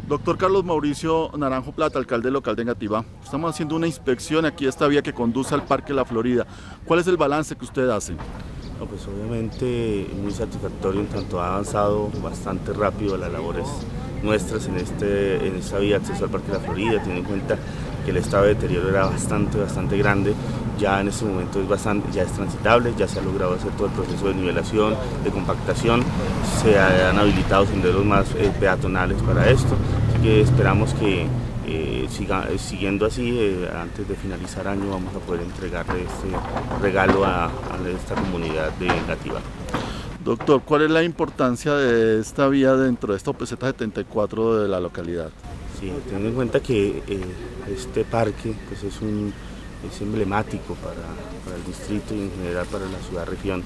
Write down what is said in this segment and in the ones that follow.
Doctor Carlos Mauricio Naranjo Plata, alcalde local de Engativá. Estamos haciendo una inspección aquí a esta vía que conduce al Parque La Florida. ¿Cuál es el balance que usted hace? No, pues obviamente muy satisfactorio, en tanto ha avanzado bastante rápido las labores nuestras en esta vía de acceso al Parque La Florida, teniendo en cuenta que el estado de deterioro era bastante grande. Ya en este momento ya es transitable, ya se ha logrado hacer todo el proceso de nivelación, de compactación, se han habilitado senderos más peatonales para esto, así que esperamos que siguiendo así, antes de finalizar año vamos a poder entregarle este regalo a esta comunidad de Engativá. Doctor, ¿cuál es la importancia de esta vía dentro de esta OPZ 74 de la localidad? Sí, teniendo en cuenta que este parque pues es emblemático para el distrito y en general para la ciudad-región.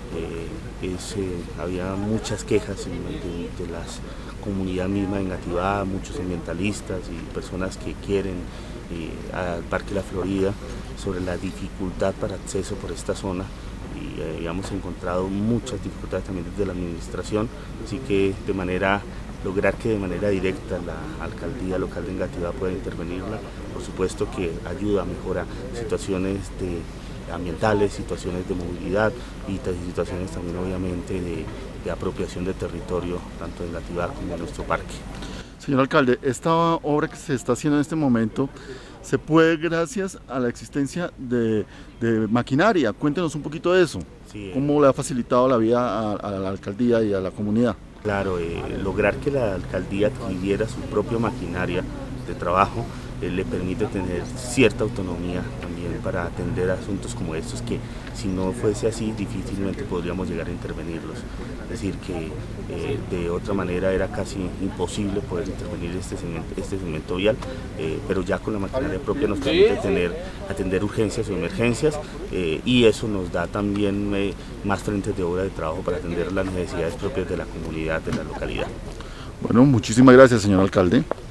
Había muchas quejas de la comunidad misma de Engativá, muchos ambientalistas y personas que quieren al Parque La Florida sobre la dificultad para acceso por esta zona, y hemos encontrado muchas dificultades también desde la administración, así que lograr que de manera directa la alcaldía local de Engativá pueda intervenirla, por supuesto que ayuda a mejorar situaciones ambientales, situaciones de movilidad y situaciones también obviamente de apropiación de territorio, tanto de Engativá como de nuestro parque. Señor alcalde, esta obra que se está haciendo en este momento se puede gracias a la existencia de maquinaria. Cuéntenos un poquito de eso. Sí, ¿Cómo le ha facilitado la vida a la alcaldía y a la comunidad? Claro, lograr que la alcaldía adquiriera su propia maquinaria de trabajo le permite tener cierta autonomía también para atender asuntos como estos, que si no fuese así difícilmente podríamos llegar a intervenirlos. Es decir, que de otra manera era casi imposible poder intervenir este segmento vial, pero ya con la maquinaria propia nos permite atender urgencias o emergencias, y eso nos da también más frentes de obra de trabajo para atender las necesidades propias de la comunidad, de la localidad. Bueno, muchísimas gracias, señor alcalde.